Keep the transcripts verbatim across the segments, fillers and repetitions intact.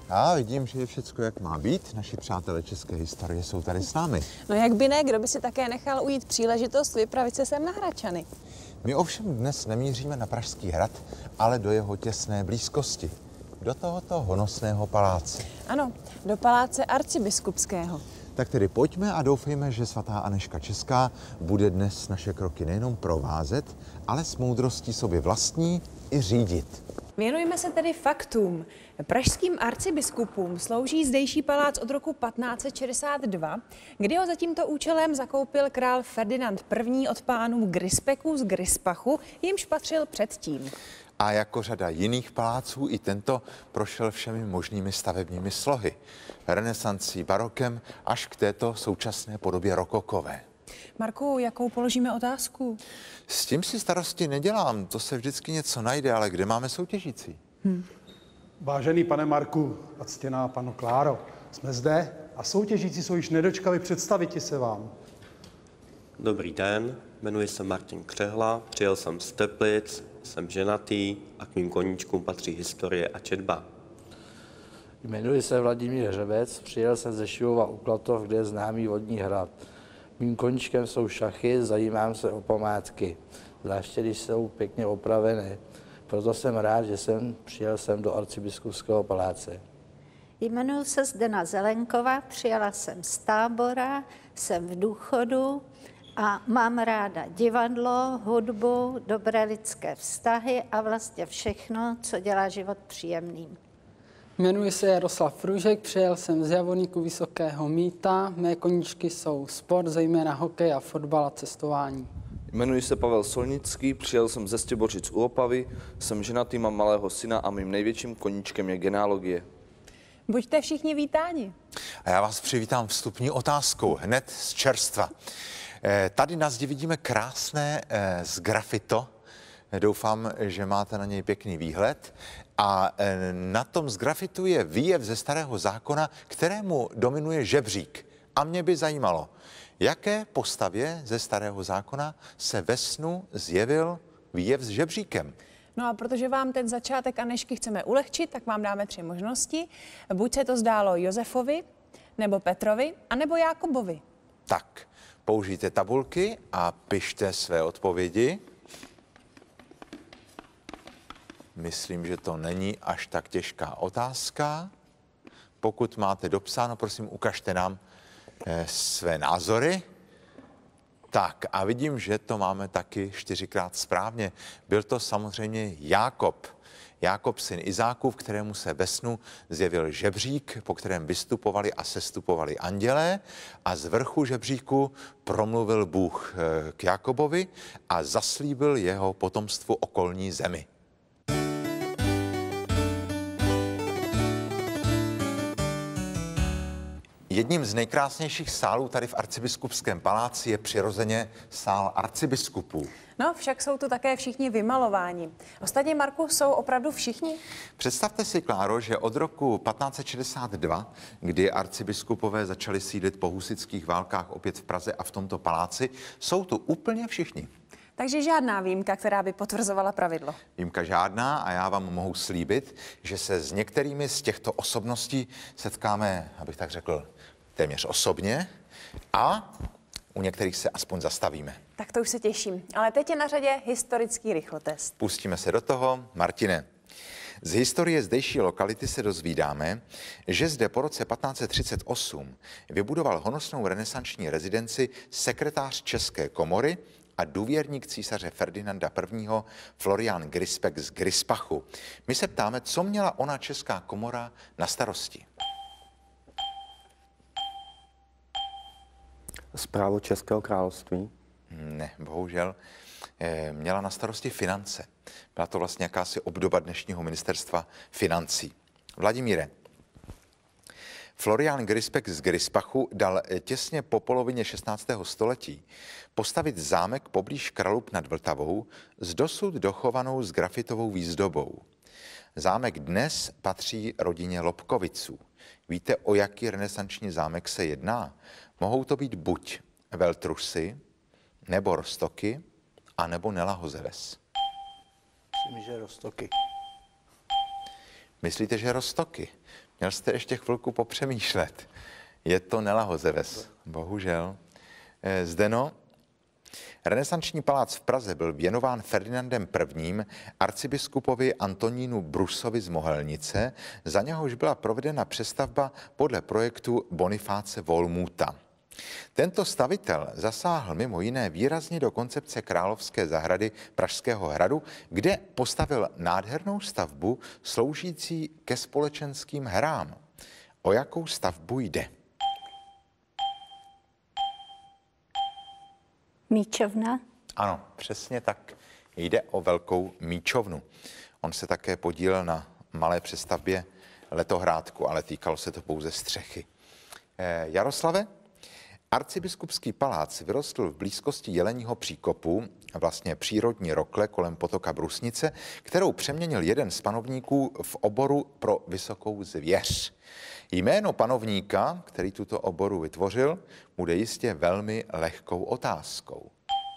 A vidím, že je všecko jak má být. Naši přátelé české historie jsou tady s námi. No jak by ne, kdo by si také nechal ujít příležitost vypravit se sem na Hradčany. My ovšem dnes nemíříme na Pražský hrad, ale do jeho těsné blízkosti. Do tohoto honosného paláce. Ano, do paláce arcibiskupského. Tak tedy pojďme a doufejme, že svatá Anežka Česká bude dnes naše kroky nejenom provázet, ale s moudrostí sobě vlastní i řídit. Věnujeme se tedy faktům. Pražským arcibiskupům slouží zdejší palác od roku patnáct set šedesát dva, kdy ho za tímto účelem zakoupil král Ferdinand I. od pánů Grispeků z Grispachu, jimž patřil předtím. A jako řada jiných paláců i tento prošel všemi možnými stavebními slohy. Renesancí, barokem až k této současné podobě rokokové. Marku, jakou položíme otázku? S tím si starosti nedělám, to se vždycky něco najde, ale kde máme soutěžící? Hmm. Vážený pane Marku a ctěná pano Kláro, jsme zde a soutěžící jsou již nedočkali představiti se vám. Dobrý den, jmenuji se Martin Křehla, přijel jsem z Teplic, jsem ženatý a k mým koníčkům patří historie a četba. Jmenuji se Vladimír Hřebec, přijel jsem ze Šilova u Klatov, kde je známý vodní hrad. Mým koníčkem jsou šachy, zajímám se o památky, zvláště když jsou pěkně opravené. Proto jsem rád, že jsem přijel sem do arcibiskupského paláce. Jmenuji se Zdena Zelenková, přijela jsem z Tábora, jsem v důchodu a mám ráda divadlo, hudbu, dobré lidské vztahy a vlastně všechno, co dělá život příjemným. Jmenuji se Jaroslav Růžek, přijel jsem z Javoníku Vysokého Mýta. Mé koníčky jsou sport, zejména hokej a fotbal a cestování. Jmenuji se Pavel Solnický, přijel jsem ze Stěbořic u Opavy, jsem ženatý, mám malého syna a mým největším koníčkem je genealogie. Buďte všichni vítáni. A já vás přivítám vstupní otázkou, hned z čerstva. Tady na zdi vidíme krásné sgrafito. Doufám, že máte na něj pěkný výhled. A na tom sgrafitu je výjev ze Starého zákona, kterému dominuje žebřík. A mě by zajímalo, jaké postavě ze Starého zákona se ve snu zjevil výjev s žebříkem? No a protože vám ten začátek Anežky chceme ulehčit, tak vám dáme tři možnosti. Buď se to zdálo Josefovi, nebo Petrovi, anebo Jákobovi. Tak, použijte tabulky a pište své odpovědi. Myslím, že to není až tak těžká otázka. Pokud máte dopsáno, prosím, ukažte nám eh, své názory. Tak a vidím, že to máme taky čtyřikrát správně. Byl to samozřejmě Jákob. Jákob, syn Izákův, kterému se ve snu zjevil žebřík, po kterém vystupovali a sestupovali andělé a z vrchu žebříku promluvil Bůh k Jákobovi a zaslíbil jeho potomstvu okolní zemi. Jedním z nejkrásnějších sálů tady v arcibiskupském paláci je přirozeně sál arcibiskupů. No, však jsou tu také všichni vymalováni. Ostatně, Marku, jsou opravdu všichni? Představte si, Kláro, že od roku patnáct set šedesát dva, kdy arcibiskupové začali sídlit po husitských válkách opět v Praze a v tomto paláci, jsou tu úplně všichni. Takže žádná výjimka, která by potvrzovala pravidlo. Výjimka žádná a já vám mohu slíbit, že se s některými z těchto osobností setkáme, abych tak řekl, téměř osobně a u některých se aspoň zastavíme. Tak to už se těším. Ale teď je na řadě historický rychlotest. Pustíme se do toho. Martine, z historie zdejší lokality se dozvídáme, že zde po roce patnáct set třicet osm vybudoval honosnou renesanční rezidenci sekretář České komory a důvěrník císaře Ferdinanda I. Florián Grispek z Grispachu. My se ptáme, co měla ona Česká komora na starosti. Správu Českého království? Ne, bohužel. Měla na starosti finance. Byla to vlastně jakási obdoba dnešního ministerstva financí. Vladimíre, Florián Grispek z Grispachu dal těsně po polovině šestnáctého století postavit zámek poblíž Kralup nad Vltavou s dosud dochovanou sgrafitovou výzdobou. Zámek dnes patří rodině Lobkoviců. Víte, o jaký renesanční zámek se jedná? Mohou to být buď Veltrusy, nebo Roztoky, anebo Nela Hozeves. Myslím, že Roztoky. Myslíte, že Roztoky? Měl jste ještě chvilku popřemýšlet. Je to Nelahozeves, bohužel. Zdeno, renesanční palác v Praze byl věnován Ferdinandem prvním. arcibiskupovi Antonínu Brusovi z Mohelnice, za něhož byla provedena přestavba podle projektu Bonifáce Volmuta. Tento stavitel zasáhl mimo jiné výrazně do koncepce Královské zahrady Pražského hradu, kde postavil nádhernou stavbu sloužící ke společenským hrám. O jakou stavbu jde? Míčovna? Ano, přesně tak. Jde o velkou míčovnu. On se také podílel na malé přestavbě letohrádku, ale týkalo se to pouze střechy. Eh, Jaroslave? Arcibiskupský palác vyrostl v blízkosti Jeleního příkopu, vlastně přírodní rokle kolem potoka Brusnice, kterou přeměnil jeden z panovníků v oboru pro vysokou zvěř. Jméno panovníka, který tuto oboru vytvořil, bude jistě velmi lehkou otázkou.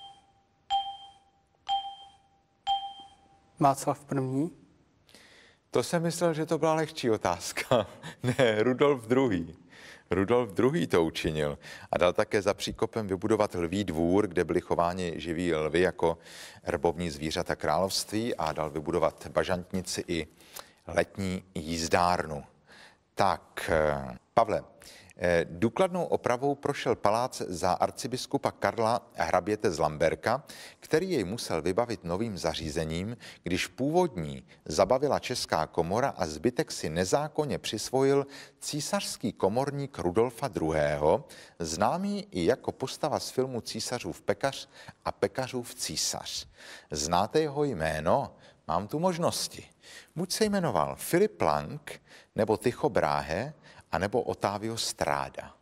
Václav první. To jsem myslel, že to byla lehčí otázka. Ne, Rudolf druhý. Rudolf druhý to učinil a dal také za příkopem vybudovat lví dvůr, kde byli chováni živí lvy jako herbovní zvířata království, a dal vybudovat bažantnici i letní jízdárnu. Tak, Pavle, důkladnou opravou prošel palác za arcibiskupa Karla hraběte z Lamberka, který jej musel vybavit novým zařízením, když původní zabavila Česká komora a zbytek si nezákonně přisvojil císařský komorník Rudolfa druhého., známý i jako postava z filmu Císařův pekař a Pekařův císař. Znáte jeho jméno? Mám tu možnosti. Buď se jmenoval Filip Lang, nebo Tycho Brahe, anebo Otávio Stráda.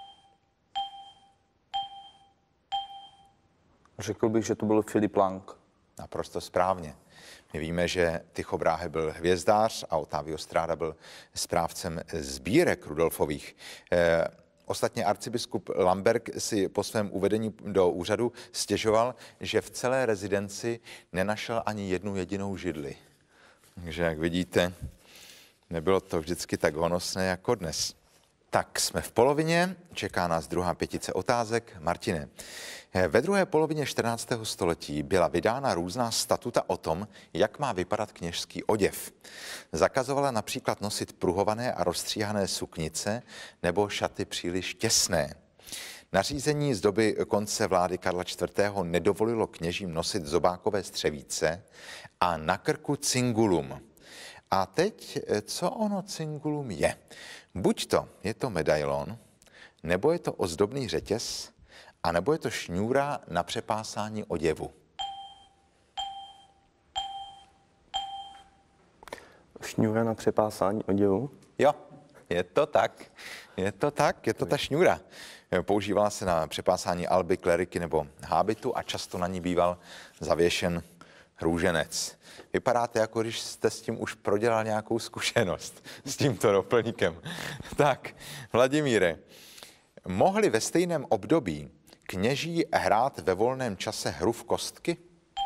Řekl bych, že to byl Filip Lang. Naprosto správně. My víme, že Tycho Brahe byl hvězdář a Otávio Stráda byl správcem sbírek Rudolfových. Eh, Ostatně arcibiskup Lamberg si po svém uvedení do úřadu stěžoval, že v celé rezidenci nenašel ani jednu jedinou židli. Takže jak vidíte, nebylo to vždycky tak honosné jako dnes. Tak jsme v polovině, čeká nás druhá pětice otázek. Martine, ve druhé polovině čtrnáctého století byla vydána různá statuta o tom, jak má vypadat kněžský oděv. Zakazovala například nosit pruhované a rozstříhané suknice nebo šaty příliš těsné. Nařízení z doby konce vlády Karla čtvrtého. nedovolilo kněžím nosit zobákové střevíce a na krku cingulum. A teď, co ono cingulum je? Buď to je to medailon, nebo je to ozdobný řetěz, a nebo je to šňůra na přepásání oděvu. Šňůra na přepásání oděvu? Jo, je to tak. Je to tak, je to ta šňůra. Používala se na přepásání alby, kleriky nebo hábitu a často na ní býval zavěšen růženec. Vypadáte, jako když jste s tím už prodělal nějakou zkušenost, s tímto doplňkem. Tak, Vladimíre, mohli ve stejném období kněží hrát ve volném čase hru v kostky?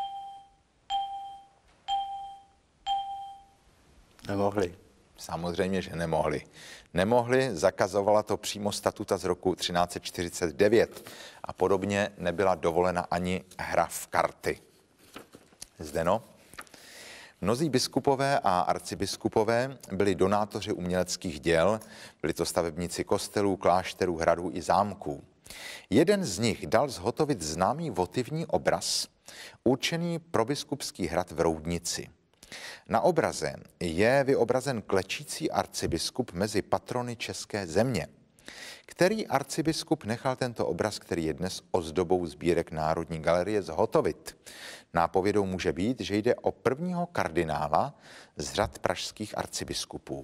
Nemohli. Samozřejmě, že nemohli. Nemohli, zakazovala to přímo statuta z roku třináct set čtyřicet devět a podobně nebyla dovolena ani hra v karty. Zdeno? Mnozí biskupové a arcibiskupové byli donátoři uměleckých děl, byli to stavebníci kostelů, klášterů, hradů i zámků. Jeden z nich dal zhotovit známý votivní obraz, určený pro biskupský hrad v Roudnici. Na obraze je vyobrazen klečící arcibiskup mezi patrony české země. Který arcibiskup nechal tento obraz, který je dnes ozdobou sbírek Národní galerie, zhotovit? Nápovědou může být, že jde o prvního kardinála z řad pražských arcibiskupů.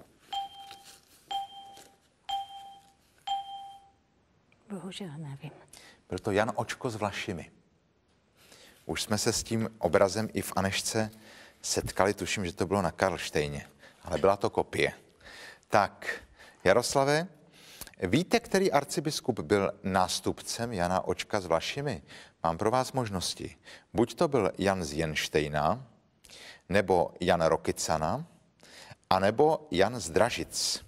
Bohužel nevím. Byl to Jan Očko s Vlašimi. Už jsme se s tím obrazem i v Anežce setkali, tuším, že to bylo na Karlštejně, ale byla to kopie. Tak, Jaroslave, víte, který arcibiskup byl nástupcem Jana Očka s Vlašimi? Mám pro vás možnosti. Buď to byl Jan z Jenštejna, nebo Jan Rokycana, anebo Jan z Dražic?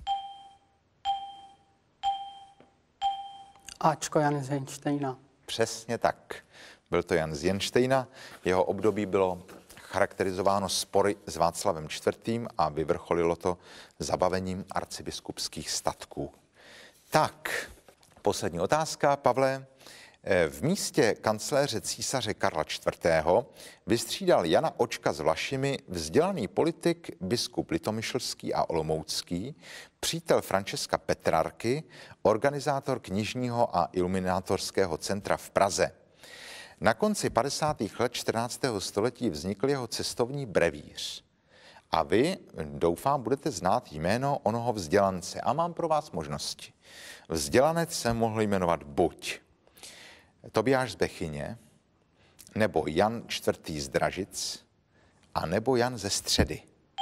Ačko Jan z Jenštejna. Přesně tak. Byl to Jan z Jenštejna. Jeho období bylo charakterizováno spory s Václavem čtvrtým a vyvrcholilo to zabavením arcibiskupských statků. Tak, poslední otázka, Pavle. V místě kancléře císaře Karla čtvrtého. vystřídal Jana Očka s Vlašimi vzdělaný politik, biskup litomyšlský a olomoucký, přítel Františka Petrarky, organizátor knižního a iluminátorského centra v Praze. Na konci padesátých let čtrnáctého století vznikl jeho cestovní brevíř. A vy, doufám, budete znát jméno onoho vzdělance. A mám pro vás možnosti. Vzdělanec se mohl jmenovat buď Tobiáš z Bechyně, nebo Jan čtvrtý z Dražic, a nebo Jan ze Středy.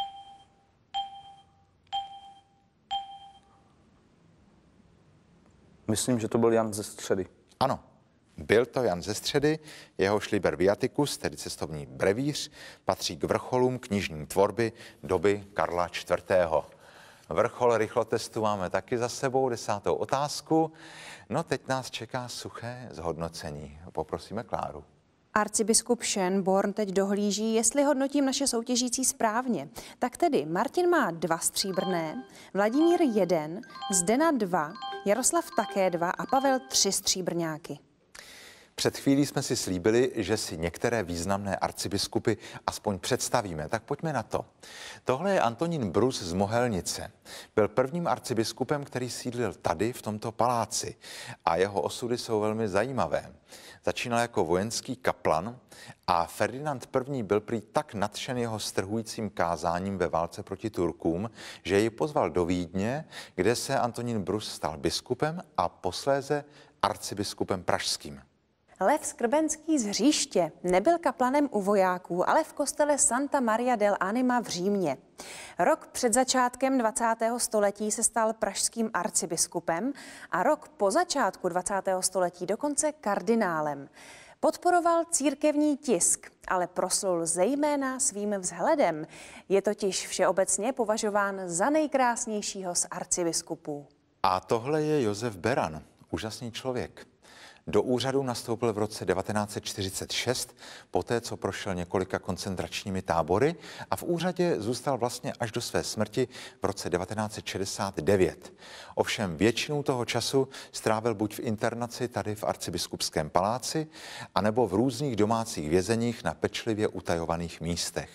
Myslím, že to byl Jan ze Středy. Ano, byl to Jan ze Středy, jehož Liber Viaticus, tedy cestovní brevíř, patří k vrcholům knižní tvorby doby Karla čtvrtého. Vrchol rychlotestu máme taky za sebou, desátou otázku. No teď nás čeká suché zhodnocení. Poprosíme Kláru. Arcibiskup Schönborn teď dohlíží, jestli hodnotím naše soutěžící správně. Tak tedy Martin má dva stříbrné, Vladimír jeden, Zdena dva, Jaroslav také dva a Pavel tři stříbrňáky. Před chvílí jsme si slíbili, že si některé významné arcibiskupy aspoň představíme, tak pojďme na to. Tohle je Antonín Brus z Mohelnice. Byl prvním arcibiskupem, který sídlil tady, v tomto paláci, a jeho osudy jsou velmi zajímavé. Začínal jako vojenský kaplan a Ferdinand první. byl prý tak nadšen jeho strhujícím kázáním ve válce proti Turkům, že ji pozval do Vídně, kde se Antonín Brus stal biskupem a posléze arcibiskupem pražským. Lev Skrbenský z Hříště nebyl kaplanem u vojáků, ale v kostele Santa Maria del Anima v Římě. Rok před začátkem dvacátého století se stal pražským arcibiskupem a rok po začátku dvacátého století dokonce kardinálem. Podporoval církevní tisk, ale proslul zejména svým vzhledem. Je totiž všeobecně považován za nejkrásnějšího z arcibiskupů. A tohle je Josef Beran, úžasný člověk. Do úřadu nastoupil v roce devatenáct set čtyřicet šest, poté co prošel několika koncentračními tábory, a v úřadě zůstal vlastně až do své smrti v roce devatenáct set šedesát devět. Ovšem většinu toho času strávil buď v internaci tady v arcibiskupském paláci, anebo v různých domácích vězeních na pečlivě utajovaných místech.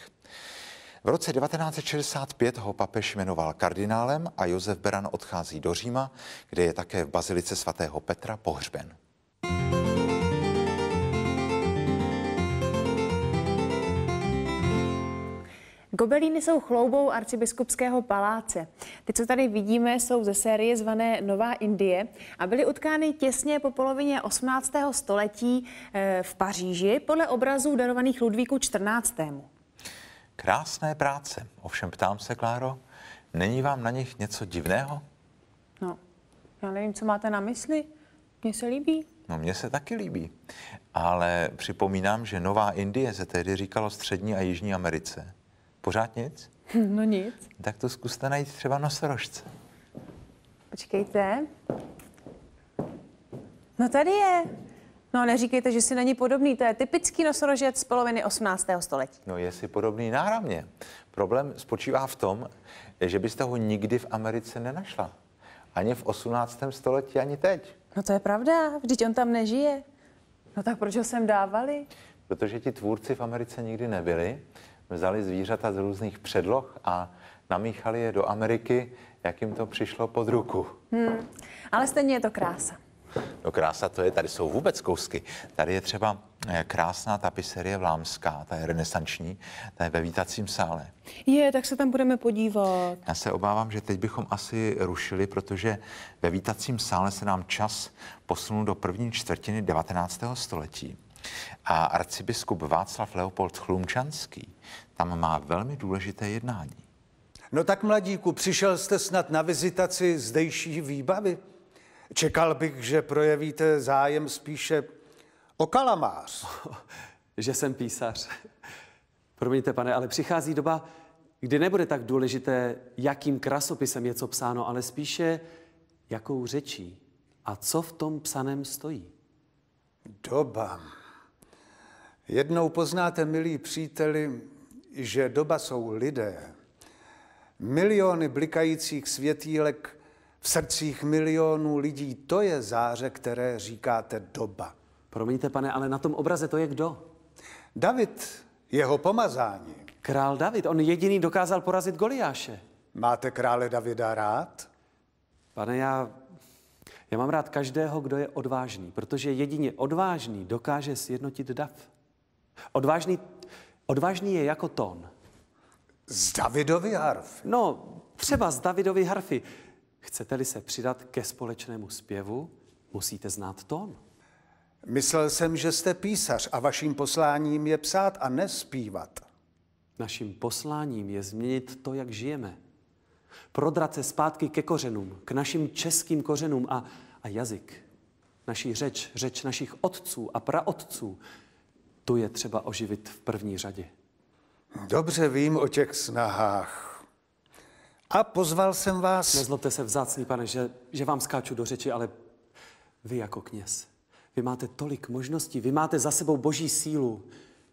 V roce devatenáct set šedesát pět ho papež jmenoval kardinálem a Josef Beran odchází do Říma, kde je také v bazilice svatého Petra pohřben. Gobelíny jsou chloubou arcibiskupského paláce. Ty, co tady vidíme, jsou ze série zvané Nová Indie a byly utkány těsně po polovině osmnáctého století v Paříži podle obrazů darovaných Ludvíku čtrnáctému. Krásné práce. Ovšem ptám se, Kláro, není vám na nich něco divného? No, já nevím, co máte na mysli. Mně se líbí. No, mně se taky líbí. Ale připomínám, že Nová Indie se tehdy říkalo Střední a Jižní Americe. Pořád nic? No nic. Tak to zkuste najít třeba nosorožce. Počkejte. No tady je. No neříkejte, že si není podobný. To je typický nosorožec z poloviny osmnáctého století. No je si podobný náramně. Problém spočívá v tom, že byste ho nikdy v Americe nenašla. Ani v osmnáctém století, ani teď. No to je pravda, vždyť on tam nežije. No tak proč ho sem dávali? Protože ti tvůrci v Americe nikdy nebyli. Vzali zvířata z různých předloh a namíchali je do Ameriky, jak jim to přišlo pod ruku. Hmm, ale stejně je to krása. No krása to je, tady jsou vůbec kousky. Tady je třeba krásná tapiserie vlámská, ta je renesanční, ta je ve vítacím sále. Je, tak se tam budeme podívat. Já se obávám, že teď bychom asi rušili, protože ve vítacím sále se nám čas posunul do první čtvrtiny devatenáctého století. A arcibiskup Václav Leopold Chlumčanský tam má velmi důležité jednání. No tak, mladíku, přišel jste snad na vizitaci zdejší výbavy? Čekal bych, že projevíte zájem spíše o kalamář. Že jsem písař. Promiňte, pane, ale přichází doba, kdy nebude tak důležité, jakým krasopisem je co psáno, ale spíše jakou řečí a co v tom psaném stojí. Doba. Jednou poznáte, milí příteli, že doba jsou lidé. Miliony blikajících světýlek v srdcích milionů lidí, to je záře, které říkáte doba. Promiňte, pane, ale na tom obraze to je kdo? David, jeho pomazání. Král David, on jediný dokázal porazit Goliáše. Máte krále Davida rád? Pane, já, já mám rád každého, kdo je odvážný, protože jedině odvážný dokáže sjednotit dav. Odvážný, odvážný je jako tón. Z Davidovy harfy? No, třeba z Davidovy harfy. Chcete-li se přidat ke společnému zpěvu, musíte znát tón. Myslel jsem, že jste písař a vaším posláním je psát a nespívat. Naším posláním je změnit to, jak žijeme. Prodrat se zpátky ke kořenům, k našim českým kořenům a, a jazyk. Naší řeč, řeč našich otců a praotců, tu je třeba oživit v první řadě. Dobře vím o těch snahách. A pozval jsem vás... Nezlobte se, vzácný pane, že, že vám skáču do řeči, ale vy jako kněz, vy máte tolik možností, vy máte za sebou boží sílu.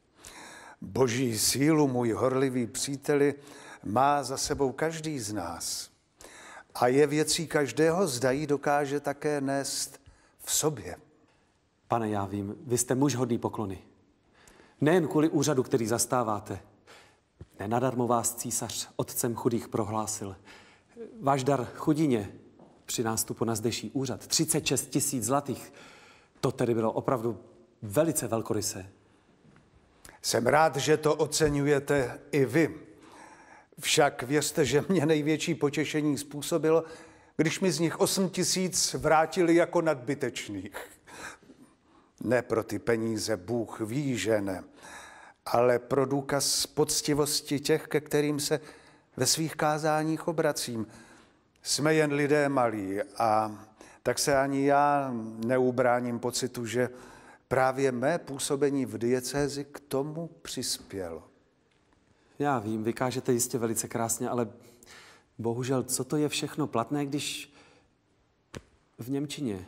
Boží sílu, můj horlivý příteli, má za sebou každý z nás. A je věcí každého, zda ji dokáže také nést v sobě. Pane, já vím, vy jste muž hodný poklony. Nejen kvůli úřadu, který zastáváte. Nenadarmo vás císař otcem chudých prohlásil. Váš dar chudině při nástupu na zdejší úřad, třicet šest tisíc zlatých, to tedy bylo opravdu velice velkorysé. Jsem rád, že to oceňujete i vy. Však věřte, že mě největší potěšení způsobilo, když mi z nich osm tisíc vrátili jako nadbytečných. Ne pro ty peníze, Bůh ví, že ne, ale pro důkaz poctivosti těch, ke kterým se ve svých kázáních obracím. Jsme jen lidé malí a tak se ani já neubráním pocitu, že právě mé působení v diecézi k tomu přispělo. Já vím, vykážete jistě velice krásně, ale bohužel, co to je všechno platné, když v němčině?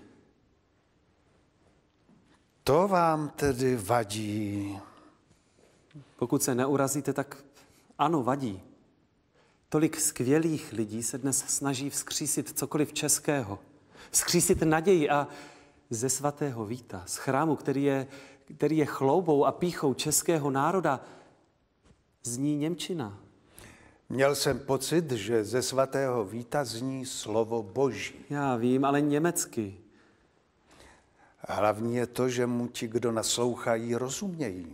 To vám tedy vadí. Pokud se neurazíte, tak ano, vadí. Tolik skvělých lidí se dnes snaží vzkřísit cokoliv českého. Vzkřísit naději a ze svatého Víta, z chrámu, který je, který je chloubou a pýchou českého národa, zní němčina. Měl jsem pocit, že ze svatého Víta zní slovo Boží. Já vím, ale německy. Hlavní je to, že mu ti, kdo naslouchají, rozumějí.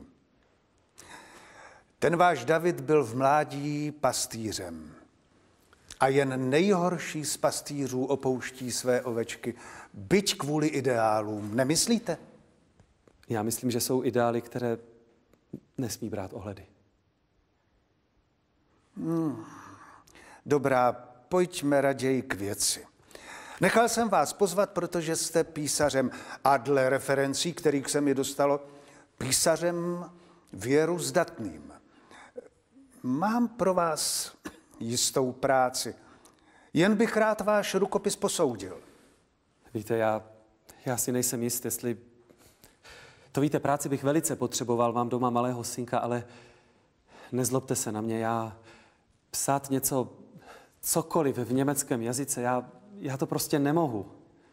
Ten váš David byl v mládí pastýřem. A jen nejhorší z pastýřů opouští své ovečky, byť kvůli ideálům. Nemyslíte? Já myslím, že jsou ideály, které nesmí brát ohledy. Hmm. Dobrá, pojďme raději k věci. Nechal jsem vás pozvat, protože jste písařem a dle referencí, kterých se mi dostalo, písařem věru zdatným. Mám pro vás jistou práci. Jen bych rád váš rukopis posoudil. Víte, já, já si nejsem jist, jestli... To víte, práci bych velice potřeboval, mám doma malého synka, ale nezlobte se na mě, já psát něco, cokoliv v německém jazyce, já, já to prostě nemohu.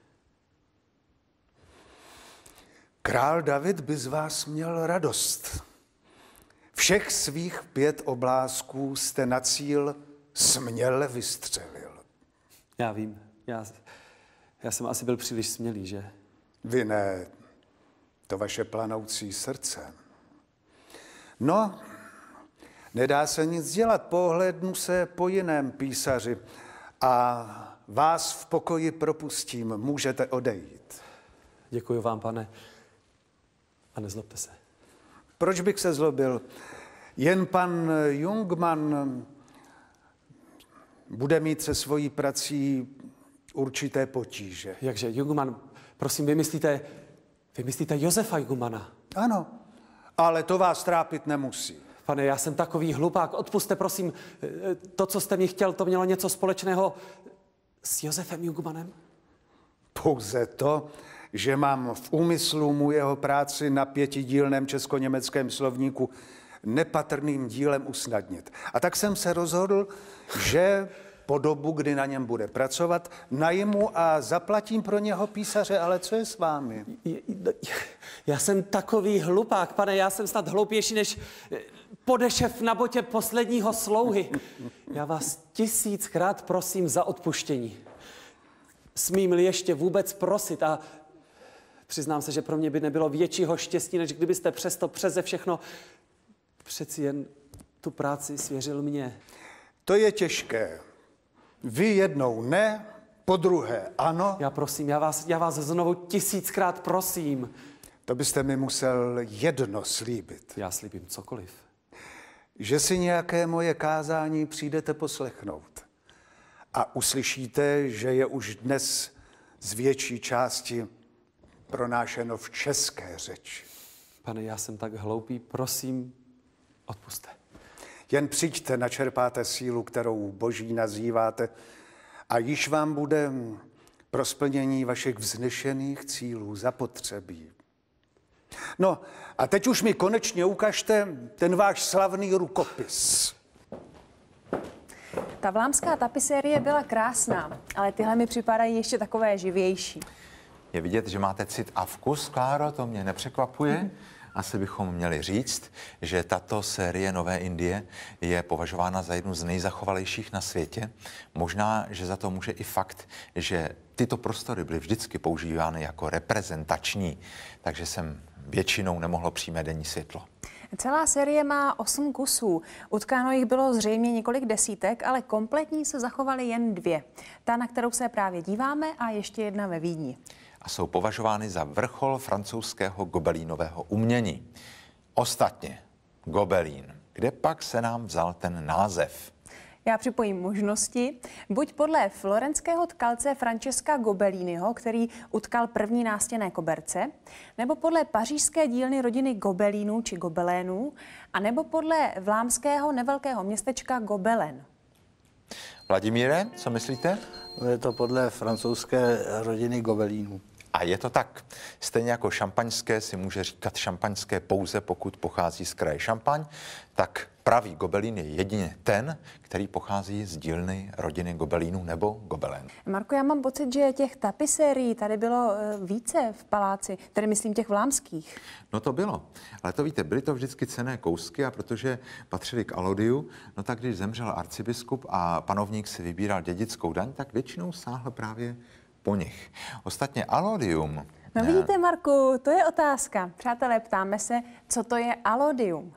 Král David by z vás měl radost. Všech svých pět oblázků jste na cíl směle vystřelil. Já vím, já, já jsem asi byl příliš smělý, že? Vy ne, to vaše planoucí srdce. No, nedá se nic dělat, pohlédnu se po jiném písaři a vás v pokoji propustím, můžete odejít. Děkuji vám, pane, a nezlobte se. Proč bych se zlobil? Jen pan Jungmann bude mít se svojí prací určité potíže. Jakže, Jungmann, prosím, vy myslíte, vy myslíte Josefa Jungmanna? Ano, ale to vás trápit nemusí. Pane, já jsem takový hlupák. Odpusťte, prosím, to, co jste mi chtěl, to mělo něco společného s Josefem Jungmannem? Pouze to, že mám v úmyslu mu jeho práci na pětidílném česko-německém slovníku nepatrným dílem usnadnit. A tak jsem se rozhodl, že po dobu, kdy na něm bude pracovat, najmu a zaplatím pro něho písaře, ale co je s vámi? Já jsem takový hlupák, pane, já jsem snad hloupější než podešev na botě posledního slouhy. Já vás tisíckrát prosím za odpuštění. Smím-li ještě vůbec prosit a přiznám se, že pro mě by nebylo většího štěstí, než kdybyste přesto přeze všechno přeci jen tu práci svěřil mně. To je těžké. Vy jednou ne, po druhé ano. Já prosím, já vás, já vás znovu tisíckrát prosím. To byste mi musel jedno slíbit. Já slíbím cokoliv. Že si nějaké moje kázání přijdete poslechnout. A uslyšíte, že je už dnes z větší části pronášeno v české řeči. Pane, já jsem tak hloupý, prosím, odpusťte. Jen přijďte, načerpáte sílu, kterou Boží nazýváte, a již vám bude pro splnění vašich vznešených cílů zapotřebí. No a teď už mi konečně ukažte ten váš slavný rukopis. Ta vlámská tapisérie byla krásná, ale tyhle mi připadají ještě takové živější. Je vidět, že máte cit a vkus, Kláro, to mě nepřekvapuje. Asi bychom měli říct, že tato série Nové Indie je považována za jednu z nejzachovalejších na světě. Možná, že za to může i fakt, že tyto prostory byly vždycky používány jako reprezentační, takže sem většinou nemohlo přímé denní světlo. Celá série má osm kusů. Utkáno jich bylo zřejmě několik desítek, ale kompletní se zachovaly jen dvě. Ta, na kterou se právě díváme, a ještě jedna ve Vídni. A jsou považovány za vrchol francouzského gobelínového umění. Ostatně Gobelín, kde pak se nám vzal ten název? Já připojím možnosti. Buď podle florenského tkalce Francesca Gobelliniho, který utkal první nástěnné koberce, nebo podle pařížské dílny rodiny Gobelínů či Gobelénů, a nebo podle vlámského nevelkého městečka Gobelen. Vladimíre, co myslíte? Je to podle francouzské rodiny Gobelínů. A je to tak. Stejně jako šampaňské si může říkat šampaňské pouze, pokud pochází z kraje Šampaň, tak pravý Gobelín je jedině ten, který pochází z dílny rodiny Gobelínů nebo Gobelen. Marko, já mám pocit, že těch tapisérií tady bylo více v paláci, tedy myslím těch vlámských. No to bylo, ale to víte, byly to vždycky cenné kousky, a protože patřili k alodiu, no tak když zemřel arcibiskup a panovník si vybíral dědickou daň, tak většinou sáhl právě po nich. Ostatně alodium... No vidíte, Marku, to je otázka. Přátelé, ptáme se, co to je alodium?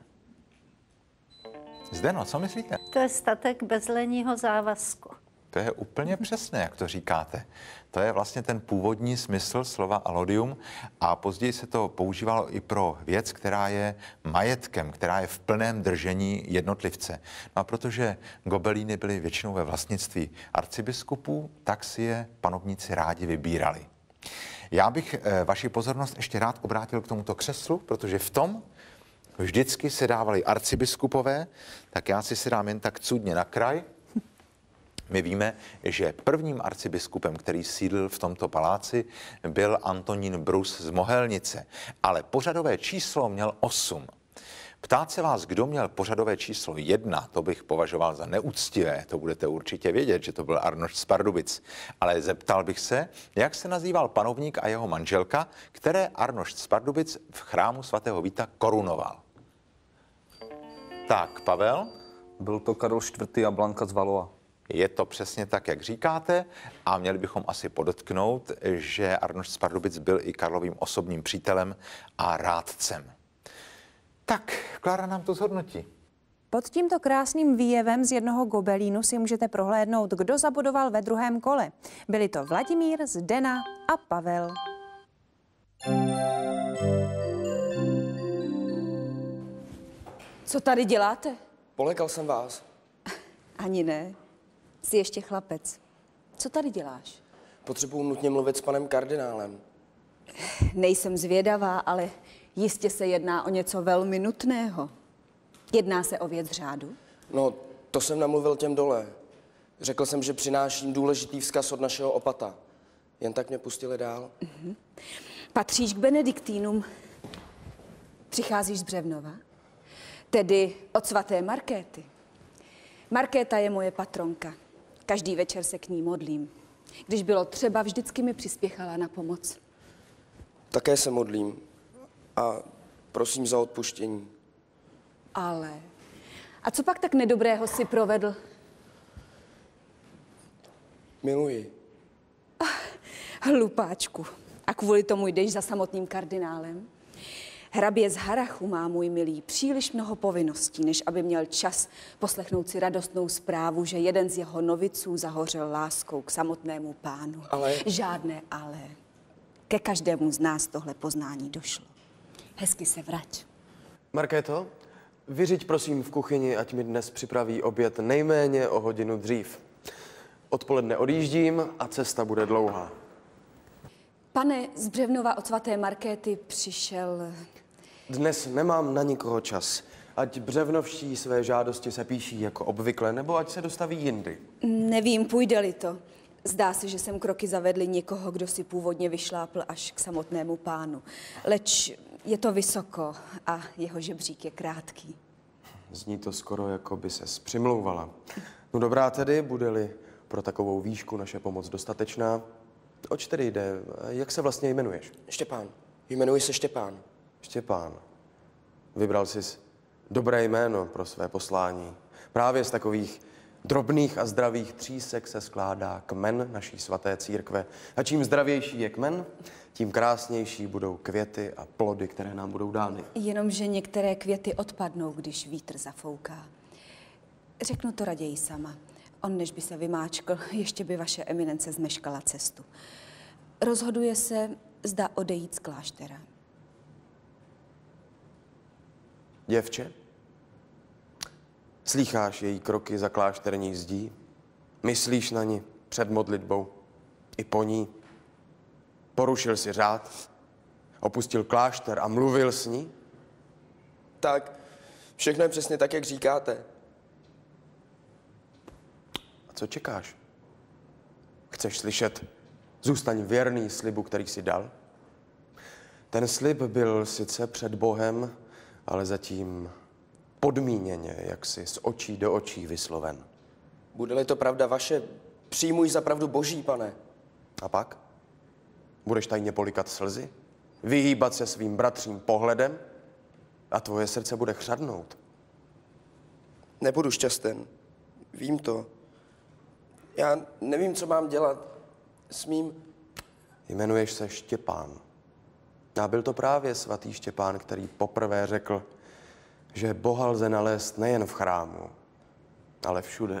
Zdeno, co myslíte? To je statek bezlenního závazku. To je úplně přesné, jak to říkáte. To je vlastně ten původní smysl slova alodium, a později se to používalo i pro věc, která je majetkem, která je v plném držení jednotlivce. No a protože gobelíny byly většinou ve vlastnictví arcibiskupů, tak si je panovníci rádi vybírali. Já bych eh, vaši pozornost ještě rád obrátil k tomuto křeslu, protože v tom vždycky se dávali arcibiskupové, tak já si si dám jen tak cudně na kraj. My víme, že prvním arcibiskupem, který sídlil v tomto paláci, byl Antonín Brus z Mohelnice, ale pořadové číslo měl osm. Ptát se vás, kdo měl pořadové číslo jedna, to bych považoval za neúctivé, to budete určitě vědět, že to byl Arnošt z Pardubic. Ale zeptal bych se, jak se nazýval panovník a jeho manželka, které Arnošt z Pardubic v chrámu svatého Víta korunoval. Tak, Pavel? Byl to Karol čtvrtý a Blanka z Valois. Je to přesně tak, jak říkáte, a měli bychom asi podotknout, že Arnošt z Pardubic byl i Karlovým osobním přítelem a rádcem. Tak, Klára nám to zhodnotí. Pod tímto krásným výjevem z jednoho Gobelínu si můžete prohlédnout, kdo zabodoval ve druhém kole. Byli to Vladimír, Zdena a Pavel. Co tady děláte? Polekal jsem vás. Ani ne. Jsi ještě chlapec. Co tady děláš? Potřebuji nutně mluvit s panem kardinálem. Nejsem zvědavá, ale jistě se jedná o něco velmi nutného. Jedná se o věc řádu? No, to jsem namluvil těm dole. Řekl jsem, že přináším důležitý vzkaz od našeho opata. Jen tak mě pustili dál. Mm-hmm. Patříš k benediktínům. Přicházíš z Břevnova? Tedy od svaté Markéty. Markéta je moje patronka. Každý večer se k ní modlím. Když bylo třeba, vždycky mi přispěchala na pomoc. Také se modlím a prosím za odpuštění. Ale... A co pak tak nedobrého si provedl? Miluji. Ach, hlupáčku. A kvůli tomu jdeš za samotným kardinálem? Hrabě z Harachu má, můj milý, příliš mnoho povinností, než aby měl čas poslechnout si radostnou zprávu, že jeden z jeho noviců zahořel láskou k samotnému pánu. Ale... Žádné ale. Ke každému z nás tohle poznání došlo. Hezky se vrať. Markéto, vyřiď prosím v kuchyni, ať mi dnes připraví oběd nejméně o hodinu dřív. Odpoledne odjíždím a cesta bude dlouhá. Pane, z Břevnova od svaté Markéty přišel... Dnes nemám na nikoho čas. Ať břevnovští své žádosti se píší jako obvykle, nebo ať se dostaví jindy. Nevím, půjde-li to. Zdá se, že jsem kroky zavedli někoho, kdo si původně vyšlápl až k samotnému pánu. Leč je to vysoko a jeho žebřík je krátký. Zní to skoro, jako by ses přimlouvala. No dobrá tedy, bude-li pro takovou výšku naše pomoc dostatečná. Oč tedy jde? Jak se vlastně jmenuješ? Štěpán. Jmenuji se Štěpán. Štěpán. Vybral jsi dobré jméno pro své poslání. Právě z takových drobných a zdravých třísek se skládá kmen naší svaté církve. A čím zdravější je kmen, tím krásnější budou květy a plody, které nám budou dány. Jenomže některé květy odpadnou, když vítr zafouká. Řeknu to raději sama. On, než by se vymáčkl, ještě by vaše eminence zmeškala cestu. Rozhoduje se, zda odejít z kláštera. Děvče, slýcháš její kroky za klášterní zdí? Myslíš na ní před modlitbou i po ní? Porušil si řád? Opustil klášter a mluvil s ní? Tak, všechno je přesně tak, jak říkáte. A co čekáš? Chceš slyšet? Zůstaň věrný slibu, který jsi dal. Ten slib byl sice před Bohem, ale zatím podmíněně, jak si z očí do očí vysloven. Bude-li to pravda vaše, přijmuj za pravdu boží, pane. A pak? Budeš tajně polikat slzy? Vyhýbat se svým bratřím pohledem? A tvoje srdce bude chřadnout? Nebudu šťasten. Vím to. Já nevím, co mám dělat. Smím... Jmenuješ se Štěpán. A byl to právě svatý Štěpán, který poprvé řekl, že Boha lze nalézt nejen v chrámu, ale všude.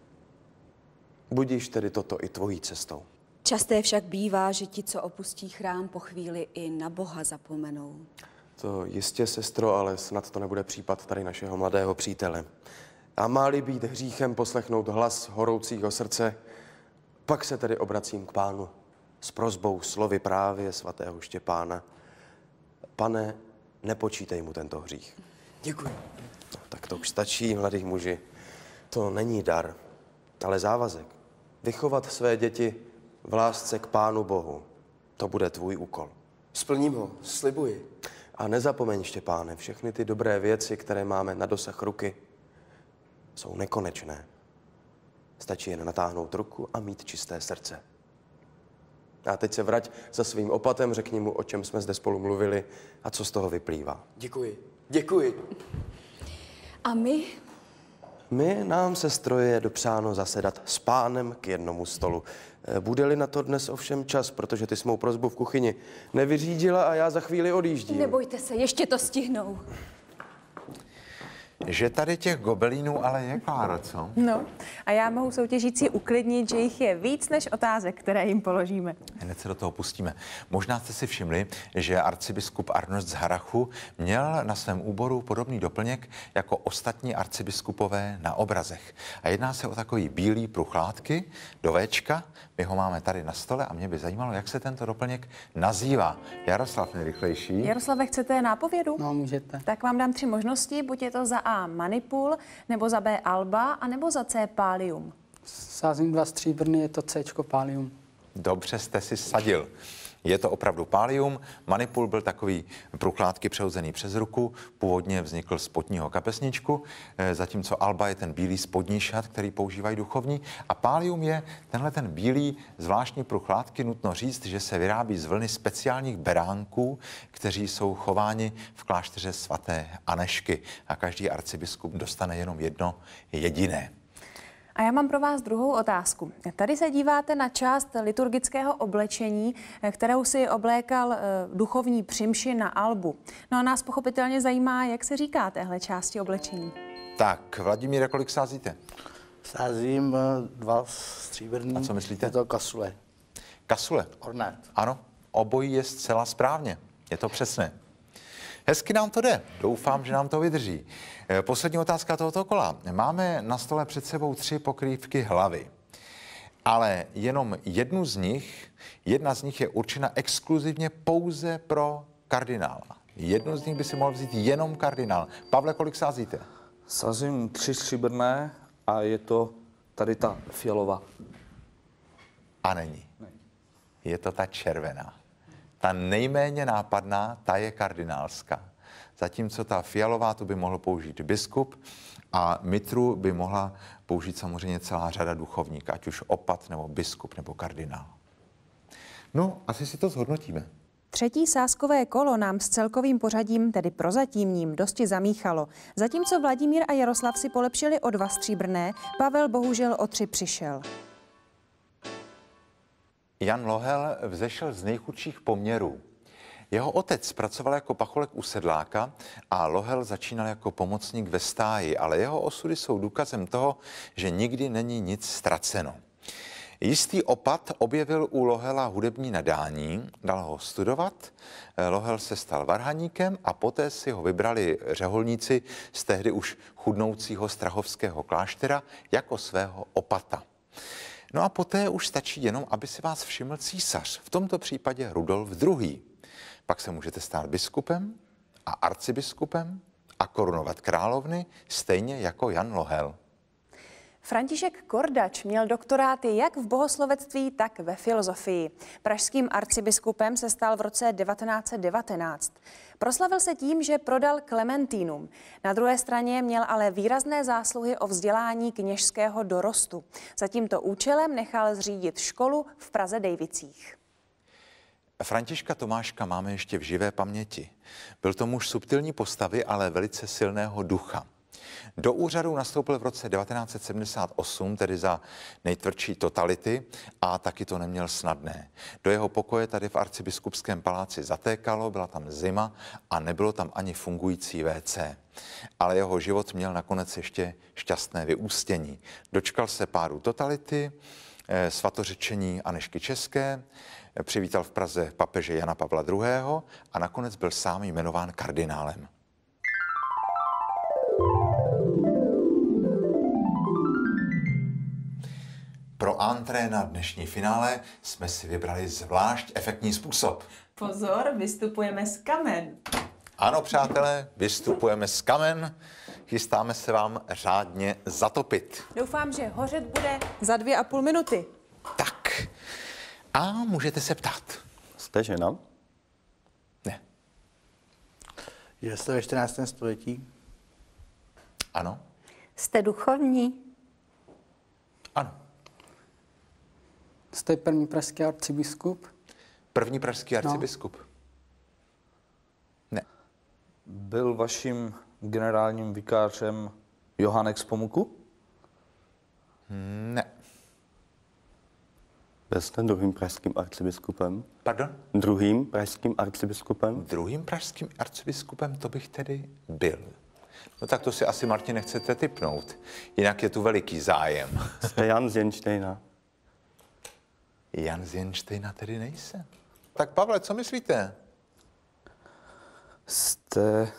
Budíš tedy toto i tvojí cestou. Časté však bývá, že ti, co opustí chrám, po chvíli i na Boha zapomenou. To jistě, sestro, ale snad to nebude případ tady našeho mladého přítele. A má-li být hříchem poslechnout hlas horoucího srdce, pak se tedy obracím k Pánu s prosbou slovy právě svatého Štěpána. Pane, nepočítej mu tento hřích. Děkuji. No, tak to už stačí, mladí muži. To není dar, ale závazek. Vychovat své děti v lásce k Pánu Bohu. To bude tvůj úkol. Splním ho, slibuji. A nezapomeň, Štěpáne, všechny ty dobré věci, které máme na dosah ruky, jsou nekonečné. Stačí jen natáhnout ruku a mít čisté srdce. A teď se vrať za svým opatem, řekni mu, o čem jsme zde spolu mluvili a co z toho vyplývá. Děkuji. Děkuji. A my? My, nám, sestro, je dopřáno zasedat s Pánem k jednomu stolu. Bude-li na to dnes ovšem čas, protože ty jsi mou prosbu v kuchyni nevyřídila a já za chvíli odjíždím. Nebojte se, ještě to stihnou. Že tady těch gobelínů ale je, Kláro, co? No, a já mohu soutěžící uklidnit, že jich je víc než otázek, které jim položíme. Hned se do toho pustíme. Možná jste si všimli, že arcibiskup Arnošt z Harachu měl na svém úboru podobný doplněk jako ostatní arcibiskupové na obrazech. A jedná se o takový bílý pruchlátky do véčka. My ho máme tady na stole a mě by zajímalo, jak se tento doplněk nazývá. Jaroslav nejrychlejší. Jaroslave, chcete nápovědu? No, můžete. Tak vám dám tři možnosti. Buď je to za A manipul, nebo za B alba, a nebo za C pálium? Sázím dva stříbrný, je to C pálium. Dobře jste si sadil. Je to opravdu pálium. Manipul byl takový průchládky přehozený přes ruku, původně vznikl z potního kapesničku, zatímco alba je ten bílý spodní šat, který používají duchovní. A pálium je tenhle ten bílý zvláštní průchládky, nutno říct, že se vyrábí z vlny speciálních beránků, kteří jsou chováni v klášteře svaté Anežky. A každý arcibiskup dostane jenom jedno jediné. A já mám pro vás druhou otázku. Tady se díváte na část liturgického oblečení, kterou si oblékal duchovní při mši na albu. No a nás pochopitelně zajímá, jak se říká téhle části oblečení. Tak, Vladimíre, kolik sázíte? Sázím dva stříbrný. A co myslíte? Je to kasule. Kasule? Ornát. Ano, obojí je zcela správně. Je to přesné. Hezky nám to jde. Doufám, že nám to vydrží. Poslední otázka tohoto kola. Máme na stole před sebou tři pokrývky hlavy. Ale jenom jednu z nich, jedna z nich je určena exkluzivně pouze pro kardinála. Jednu z nich by si mohl vzít jenom kardinál. Pavle, kolik sázíte? Sázím tři stříbrné a je to tady ta fialová. A není. Je to ta červená. Ta nejméně nápadná, ta je kardinálská. Zatímco ta fialová, tu by mohl použít biskup a mitru by mohla použít samozřejmě celá řada duchovníků, ať už opat, nebo biskup, nebo kardinál. No, asi si to zhodnotíme. Třetí sázkové kolo nám s celkovým pořadím, tedy prozatímním, dosti zamíchalo. Zatímco Vladimír a Jaroslav si polepšili o dva stříbrné, Pavel bohužel o tři přišel. Jan Lohel vzešel z nejchudších poměrů. Jeho otec pracoval jako pacholek u sedláka a Lohel začínal jako pomocník ve stáji, ale jeho osudy jsou důkazem toho, že nikdy není nic ztraceno. Jistý opat objevil u Lohela hudební nadání, dal ho studovat, Lohel se stal varhaníkem a poté si ho vybrali řeholníci z tehdy už chudnoucího strahovského kláštera jako svého opata. No a poté už stačí jenom, aby si vás všiml císař, v tomto případě Rudolf druhý. Pak se můžete stát biskupem a arcibiskupem a korunovat královny, stejně jako Jan Lohel. František Kordač měl doktoráty jak v bohoslovectví, tak ve filozofii. Pražským arcibiskupem se stal v roce devatenáct set devatenáct. Proslavil se tím, že prodal Klementínum. Na druhé straně měl ale výrazné zásluhy o vzdělání kněžského dorostu. Za tímto účelem nechal zřídit školu v Praze Dejvicích. Františka Tomáška máme ještě v živé paměti. Byl to muž subtilní postavy, ale velice silného ducha. Do úřadu nastoupil v roce devatenáct set sedmdesát osm, tedy za nejtvrdší totality, a taky to neměl snadné. Do jeho pokoje tady v arcibiskupském paláci zatékalo, byla tam zima a nebylo tam ani fungující vé cé. Ale jeho život měl nakonec ještě šťastné vyústění. Dočkal se pádu totality, svatořečení Anežky České, přivítal v Praze papeže Jana Pavla druhého. a nakonec byl sám jmenován kardinálem. Pro antré na dnešní finále jsme si vybrali zvlášť efektní způsob. Pozor, vystupujeme z kamen. Ano, přátelé, vystupujeme z kamen, chystáme se vám řádně zatopit. Doufám, že hořet bude za dvě a půl minuty. Tak, a můžete se ptát. Jste žena? Ne. Jste ve čtrnáctém století? Ano. Jste duchovní? Ano. Jste první pražský arcibiskup? První pražský arcibiskup? No. Ne. Byl vaším generálním vikářem Johánek z Pomuku? Ne. Byl jste druhým pražským arcibiskupem? Pardon? Druhým pražským arcibiskupem? Druhým pražským arcibiskupem to bych tedy byl. No tak to si asi, Martin, nechcete tipnout. Jinak je tu veliký zájem. Jste Jan z Jenštejna? Jan z Jenštejna tedy nejsem. Tak Pavle, co myslíte? Jste...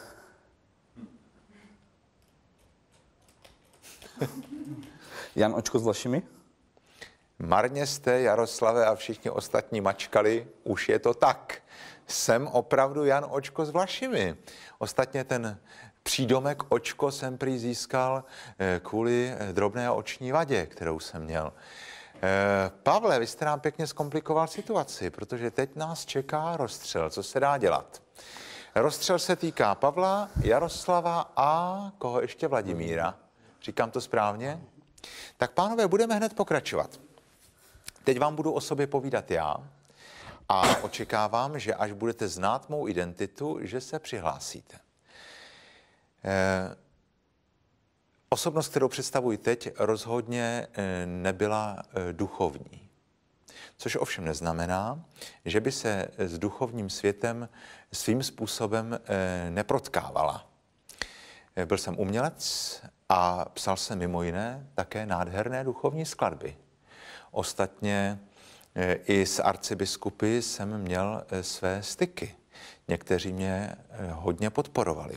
Jan Očko s Vlašimi? Marně jste, Jaroslave, a všichni ostatní mačkali, už je to tak. Jsem opravdu Jan Očko s Vlašimi. Ostatně ten Přídomek očko jsem prý získal kvůli drobné oční vadě, kterou jsem měl. Pavle, vy jste nám pěkně zkomplikoval situaci, protože teď nás čeká rozstřel. Co se dá dělat? Rozstřel se týká Pavla, Jaroslava a koho ještě? Vladimíra. Říkám to správně? Tak pánové, budeme hned pokračovat. Teď vám budu o sobě povídat já a očekávám, že až budete znát mou identitu, že se přihlásíte. Eh, osobnost, kterou představuji teď, rozhodně eh, nebyla eh, duchovní. Což ovšem neznamená, že by se s duchovním světem svým způsobem eh, neprotkávala. Eh, byl jsem umělec a psal jsem mimo jiné také nádherné duchovní skladby. Ostatně eh, i s arcibiskupy jsem měl eh, své styky. Někteří mě eh, hodně podporovali.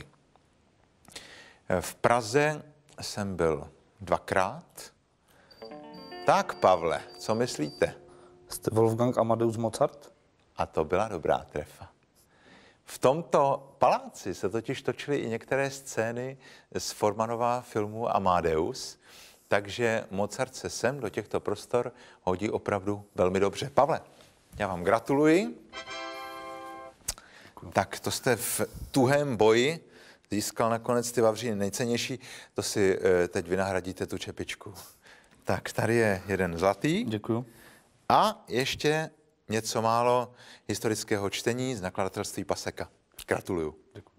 V Praze jsem byl dvakrát. Tak, Pavle, co myslíte? Jste Wolfgang Amadeus Mozart? A to byla dobrá trefa. V tomto paláci se totiž točily i některé scény z Formanova filmu Amadeus, takže Mozart se sem do těchto prostor hodí opravdu velmi dobře. Pavle, já vám gratuluji. Tak to jste v tuhém boji získal nakonec ty vavříny nejcennější, to si e, teď vynahradíte tu čepičku. Tak, tady je jeden zlatý. Děkuju. A ještě něco málo historického čtení z nakladatelství Paseka. Gratuluju. Děkuju.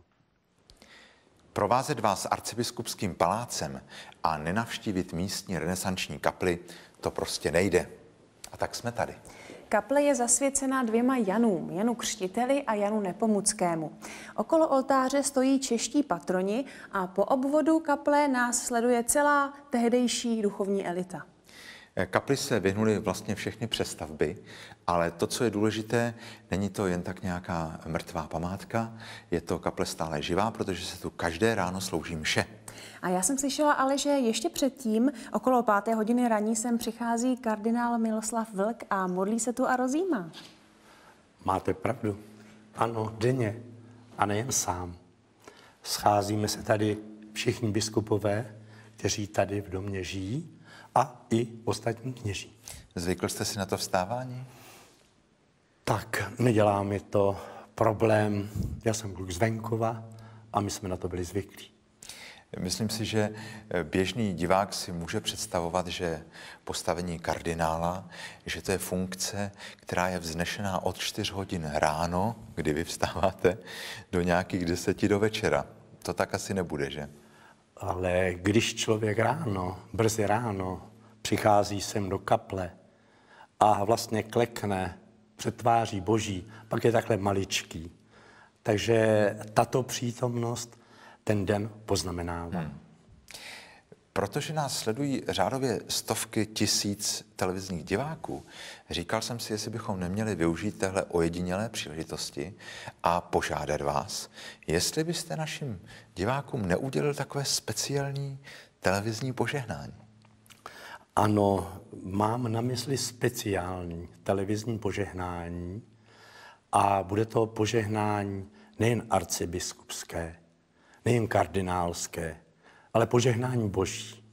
Provázet vás arcibiskupským palácem a nenavštívit místní renesanční kapli, to prostě nejde. A tak jsme tady. Kaple je zasvěcená dvěma Janům, Janu Křtiteli a Janu Nepomuckému. Okolo oltáře stojí čeští patroni a po obvodu kaple nás sleduje celá tehdejší duchovní elita. Kapli se vyhnuly vlastně všechny přestavby, ale to, co je důležité, není to jen tak nějaká mrtvá památka, je to kaple stále živá, protože se tu každé ráno slouží mše. A já jsem slyšela ale, že ještě předtím, okolo páté hodiny raní, sem přichází kardinál Miloslav Vlk a modlí se tu a rozjímá. Máte pravdu. Ano, denně. A nejen sám. Scházíme se tady všichni biskupové, kteří tady v domě žijí, a i ostatní kněží. Zvykl jste si na to vstávání? Tak, nedělá mi to problém. Já jsem kluk z venkova a my jsme na to byli zvyklí. Myslím si, že běžný divák si může představovat, že postavení kardinála, že to je funkce, která je vznešená od čtyř hodin ráno, kdy vy vstáváte, do nějakých deseti do večera. To tak asi nebude, že? Ale když člověk ráno, brzy ráno, přichází sem do kaple a vlastně klekne před tváří Boží, pak je takhle maličký. Takže tato přítomnost ten den poznamenává. Hmm. Protože nás sledují řádově stovky tisíc televizních diváků, říkal jsem si, jestli bychom neměli využít téhle ojedinělé příležitosti a požádat vás, jestli byste našim divákům neudělil takové speciální televizní požehnání. Ano, mám na mysli speciální televizní požehnání a bude to požehnání nejen arcibiskupské, nejen kardinálské, ale požehnání Boží.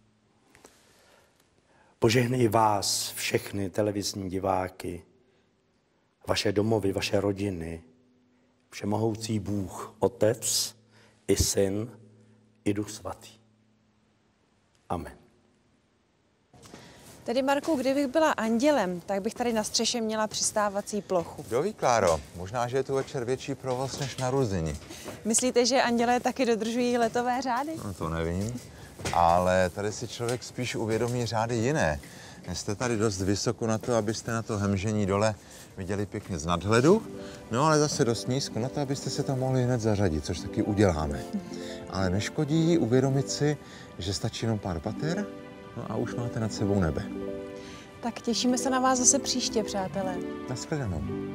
Požehnej vás všechny televizní diváky, vaše domovy, vaše rodiny, všemohoucí Bůh, Otec i Syn i Duch Svatý. Amen. Tedy, Marku, kdybych byla andělem, tak bych tady na střeše měla přistávací plochu. Kdo ví, Kláro, možná, že je tu večer větší provoz než na Ruzini. Myslíte, že andělé taky dodržují letové řády? No to nevím, ale tady si člověk spíš uvědomí řády jiné. Jste tady dost vysoko na to, abyste na to hemžení dole viděli pěkně z nadhledu, no ale zase dost nízko na to, abyste se tam mohli hned zařadit, což taky uděláme. Ale neškodí uvědomit si, že stačí jenom pár pater, no a už máte nad sebou nebe. Tak těšíme se na vás zase příště, přátelé. Nashledanou.